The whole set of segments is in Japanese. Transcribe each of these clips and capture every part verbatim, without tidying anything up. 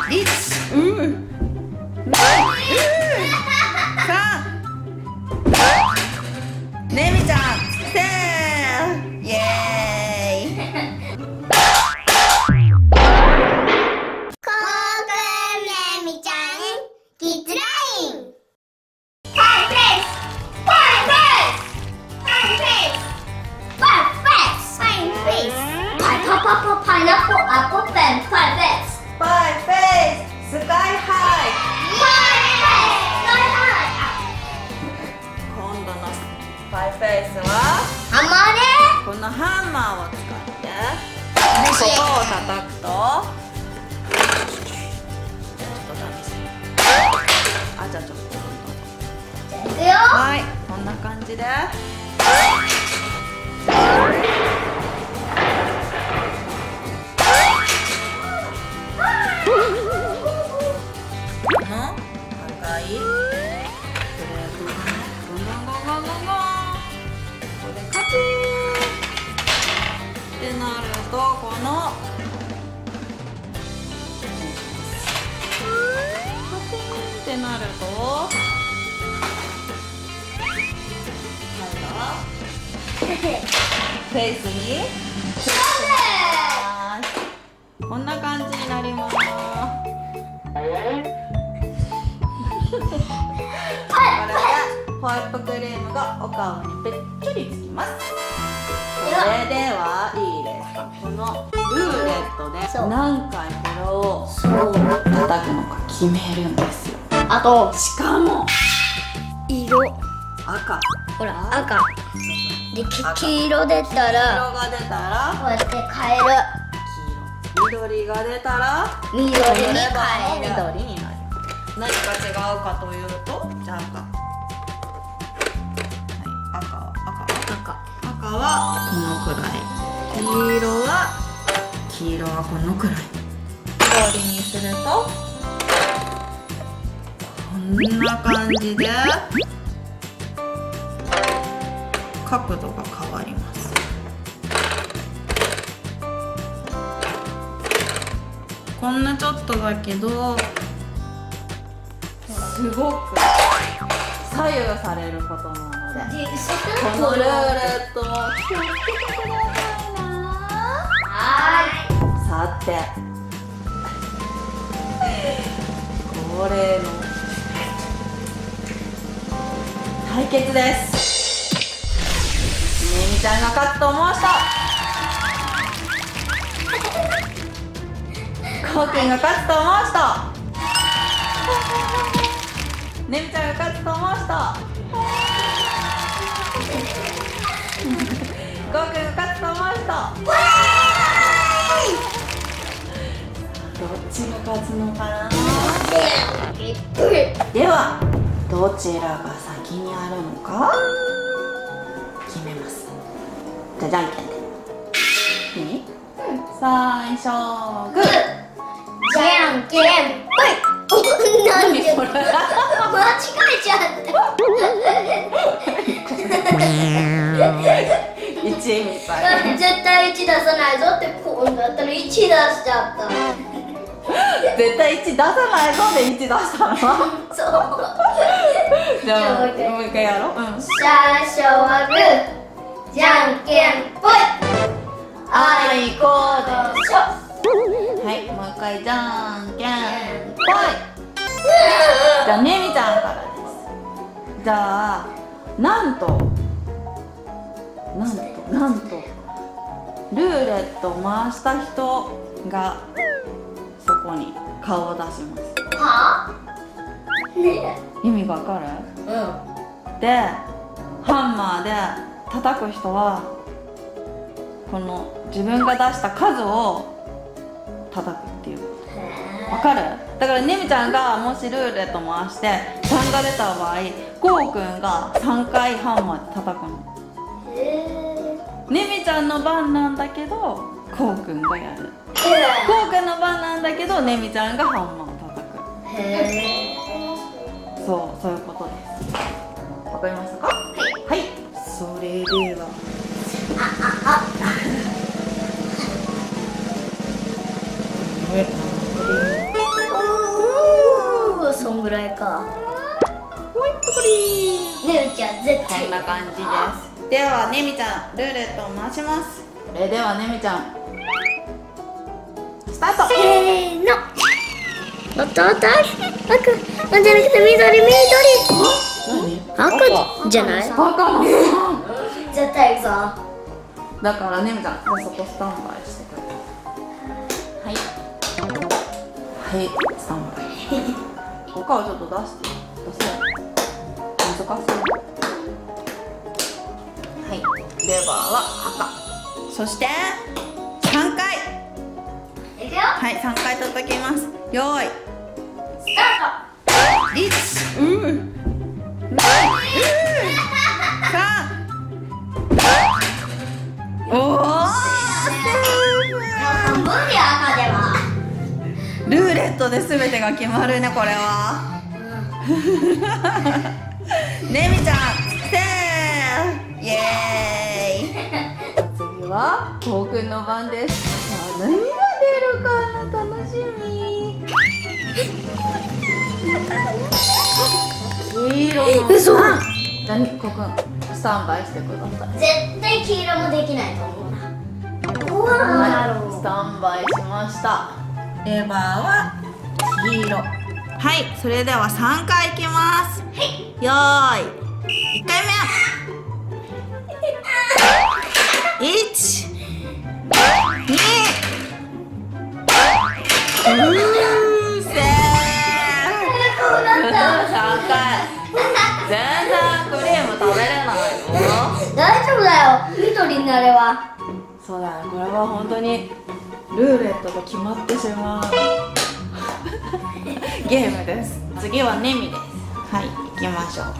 いち、うん、に、さん。ねみちゃん、せー、イエーイ。 コウくんねみちゃん、キッズライン。ファイフェイス、ファイフェイス、ファイフェイス、ファイフェイス、ファイフェイス。パイパパパパイナップルアップルペン、ファイフェイス。 ファイフェイス、スカイハイ。今度のファイフェイスはハンマーでこのハンマーを使ってここを叩くとちょっと試しあ、じゃあちょっといくよ。 はい、こんな感じでこの赤いフレームがゴンゴンゴンゴンゴンゴン、ここでカチーってなると、このカチーってなるとフェイスにこんな感じになります。これでホイップクリームがお顔にべっちょりつきます。それではいいですか、このルーレットで何回これを叩くのか決めるんですよ。 あとしかも色、 赤、 ほら赤で、黄色出たら黄色が出たらこうやって変える。 黄色、緑が出たら緑に変える。 緑になる。何か違うかというと、じゃあ赤、はい、赤は赤赤赤はこのくらい、黄色は黄色はこのくらい、緑にするとこんな感じで角度が変わります。こんなちょっとだけどすごく左右されることなので、このルーレットも気をつけてくださいな。 はさて、恒例の対決です。ねみちゃんが勝つと思う人、こうくんが勝つと思う人、ねみちゃんが勝つと思う人、こうくんが勝つと思う人、どっちが勝つのかな。ではどちらが先にあるのか決めます。じゃあじゃんけんでいい？最初グー、 じゃんけんぽい。なんでそれ間違えちゃったいちみたいな。 絶対いち出さないぞってこうだったらいち出しちゃった。 絶対いち出さないぞでいち出したの。 そうじゃあもう一回やろう。うん、 最初はグー、じゃんけんぽい。 あいこでしょ。はい、もう一回じゃんけんぽい。じゃあねみちゃんからです。じゃあなんとなんとなんとルーレットを回した人がそこに顔を出します。 はあ？ね意味わかる？ え。うん。 でハンマーで叩く人はこの自分が出した数を叩くっていう。わかる？だからねみちゃんがもしルーレット回してさんが出た場合、こうくんがさんかいハンマーで叩くの。 へえ。 ねみちゃんの番なんだけどこうくんがやる。こうくんの番なんだけどねみちゃんがハンマーを叩く。 へえ。 そう、そういうことです。わかりましたか？はい、はい、それではあああえ、生クリームそんぐらいか。 ほいっぽりー。 ねるちゃん絶対こんな感じです。ではねみちゃんルーレットを回します。それではねみちゃんスタート。 せーの。おっとおっと、赤、赤じゃなくて緑、緑。赤じゃない？ 赤の絶対嘘。 だからねみちゃんそこスタンバイしてくれ。はいはいスタンバイ。赤をちょっと出して出せ難しい。はいレバーは赤。そしてさんかいいくよ。 はいさんかい叩きます。よーいスタート。 いちうんさんおお無理赤では。 ルーレットで全てが決まるねこれは。ねみちゃんせーイエーイ。次はこうくんの番です。さあ何が出るかな楽しみ。黄色の嘘。 じゃあこうくんスタンバイしてください。 絶対黄色もできないと思うな。どうなんだろう。 スタンバイしました。レバーは黄色。はい、それではさんかいいきます。はい、よーいいっかいめいちにうーせーこうなった。 さんかい全然クリーム食べれないよ。 大丈夫だよ。緑になれば。 そうだね、これは本当にルーレットが決まってしまうゲームです。次はねみです。はい、行きましょう。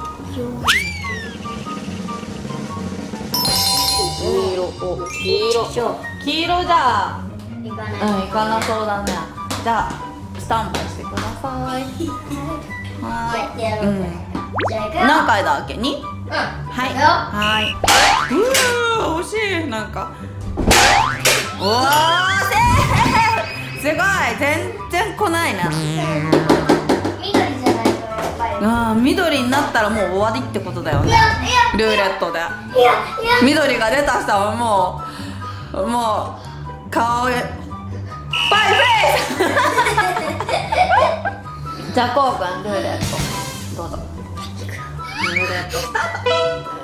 黄色、お、黄色黄色じゃあいかない。 うん、行かなそうだね。じゃあスタンバイしてください。はやってやーい、 ろう。 うん、 じゃあいくよ。 何回だっけ？に？ うん。 はい、 いくよ。 はい。うー、惜しい。なんかおー、せーすごい、全然来ないな。 緑じゃないとやっぱり。 あー、緑になったらもう終わりってことだよね。 いやいやルーレットでいやいや。 緑が出た人はもうもう顔へパイフェイスじゃあこうくんルーレットどうぞ。ルーレットスタート。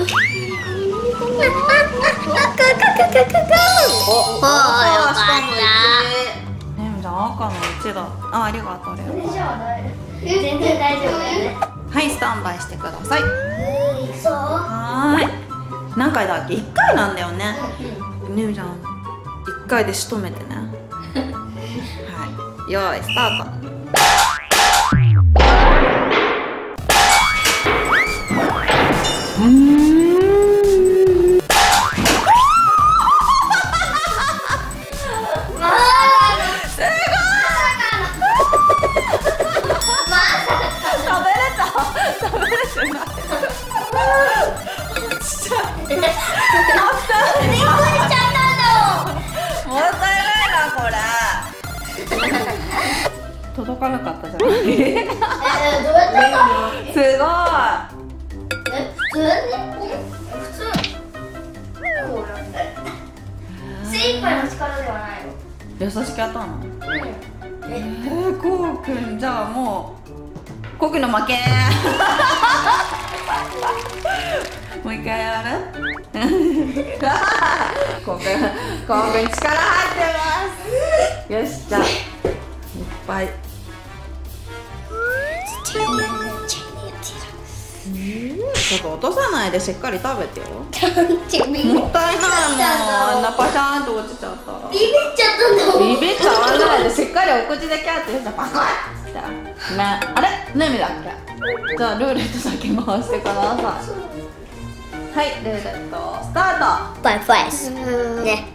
お、 おーよかったねみちゃん赤のいちだ。あ、ありがとうありがとう。 じゃあ大丈夫。全然大丈夫だよね。 はい、スタンバイしてください。 いくぞ。 はーい。何回だっけ？いっかいなんだよね。ねみちゃんいっかいで仕留めてね。はい、よーいスタート。うーん届かなかったじゃない。 えー、どうやってやったの？ すごい。 え、普通に？普通。こうやって。精一杯の力ではないよ。 優しくやったの？ うん。 えー、こうくんじゃあもうこうくんの負け。もう一回やる？こうくん、こうくん力入ってます。よし、じゃあいっぱい。ちょっと落とさないでしっかり食べてよ。もったいないもん。あんなパシャーンと落ちちゃったら。 ビビっちゃったんだもん。 ビビっちゃわないでしっかりお口でキャッチしてパコッってね。あれ？ねみだっけ？じゃあルーレットだけ回してください。はい、ルーレットスタート。 バイファイスね。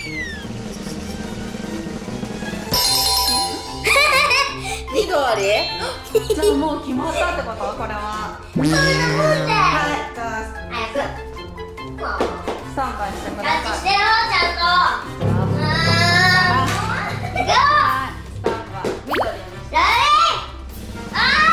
緑？じゃあもう決まったってことこれは。 そういうもんだよ。 はい、じゃあ早く。 スタンバイしてくキャださい。 ッチしてよ、ちゃんと。 あー、 あー。いくよ。 はい、スタンバイ緑にして。 レディー。あー。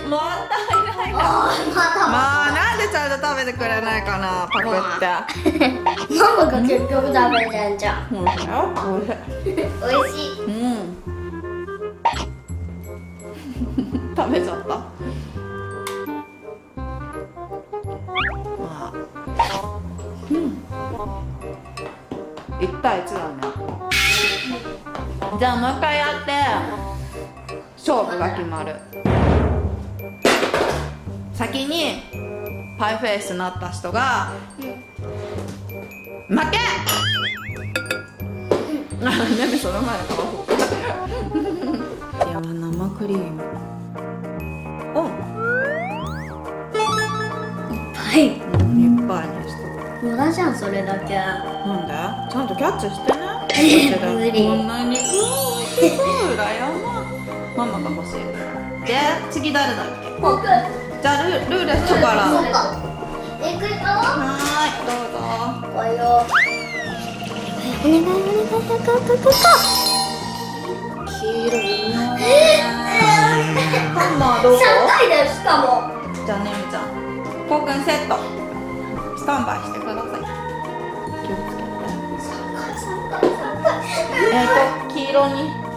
もったいないな。 あー、またまあなんでちゃんと食べてくれないかな、パクって。 ママが結局食べてんじゃん。 うん、おいしい。 おいしい。 うん。食べちゃった。まあ、うん。一対一だね。じゃあもう一回やって勝負が決まる。先にパイフェイスになった人が負け。あ、ねみその前の顔。いや、生クリーム。おん。 はい。 いっぱいにしとく。 無駄じゃん、それだけ。 なんで？ちゃんとキャッチしてね。 無理。 こんなに。うん、すごい羨ま。ママが欲しい。で、次誰だっけ？ 僕。 じゃあルルーレットから。 そうか。え、くいと。 はーい、どうぞ。 おはよう。お願いお願いお願いお願い。 黄色いな。ハンマーどうぞ。 三回だよ、しかも。 じゃあねみちゃん、こうくんセット。スタンバイしてください。気をつけて。 三回三回三回。 えっと黄色に。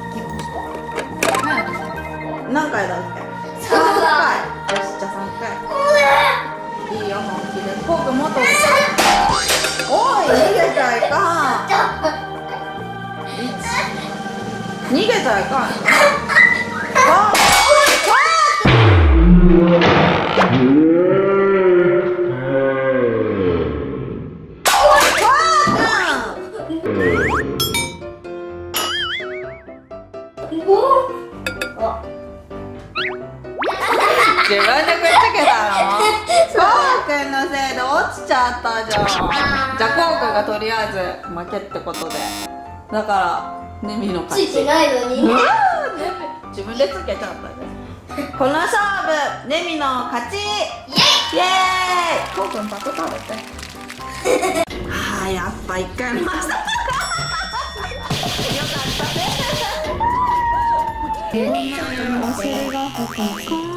何回だっけ？ 三回。 回。 よし、じゃあ三回。いいよ、本気で。こうくんもっと。おい、逃げちゃいかん。逃げちゃいかん。あ、自分でくっつけたの？こうくんのせいで落ちちゃったじゃん。じゃあこうくんがとりあえず負けってことで。だからねみの勝ち。 ついてないのに。 自分でつけちゃったね。この勝負ねみの勝ち。イエーイ。こうくんパク食べて。ああ、やっぱ一回ました。よかったね。お尻が深か